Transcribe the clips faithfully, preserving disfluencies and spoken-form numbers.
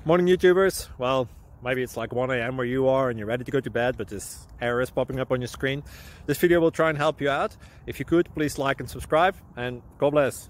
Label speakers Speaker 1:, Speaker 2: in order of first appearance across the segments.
Speaker 1: Morning YouTubers. Well, maybe it's like one A M where you are and you're ready to go to bed, but this error is popping up on your screen. This video will try and help you out. If you could, please like and subscribe, and God bless.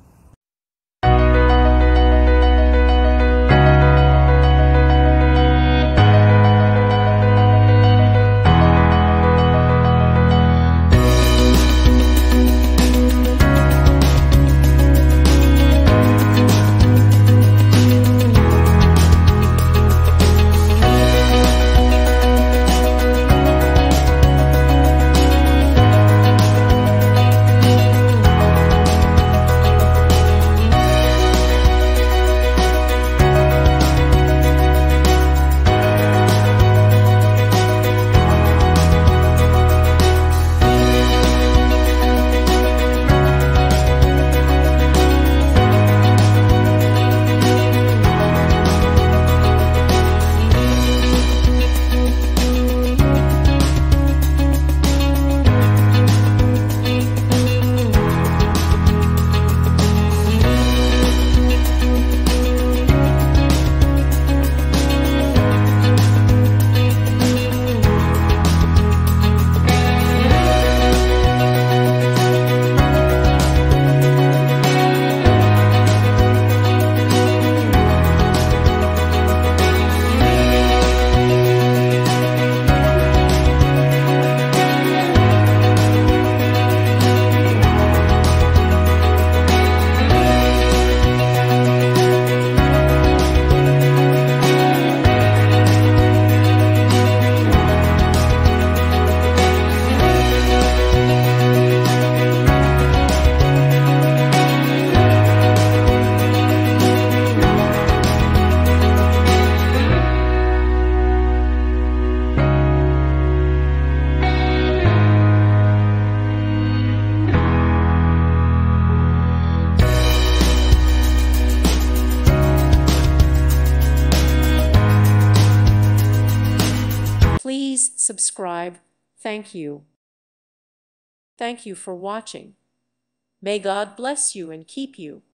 Speaker 2: Please subscribe. Thank you. Thank you for watching. May God bless you and keep you.